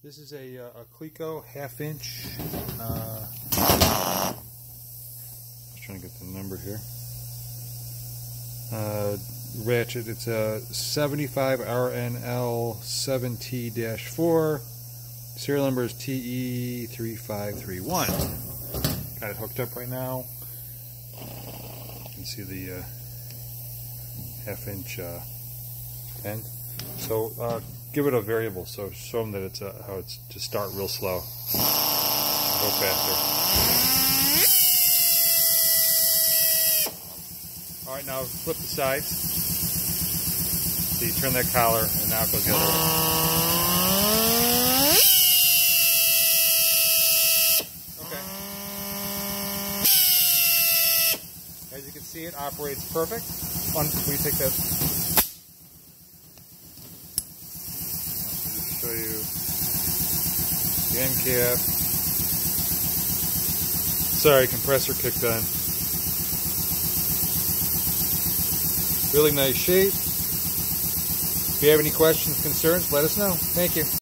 This is a Cleco 1/2 inch. Just trying to get the number here. Ratchet. It's a 75RNL-7T-4. Serial number is TE3531. Got it hooked up right now. You can see the 1/2 inch end. So give it a variable. So show them that it's how it's to start real slow. Go faster. All right, now flip the sides. So you turn that collar, and now it goes the other way. Okay. As you can see, it operates perfect. When you take that. I'll just show you the end cap. Sorry, compressor kicked on. Really nice shape. If you have any questions, concerns, let us know. Thank you.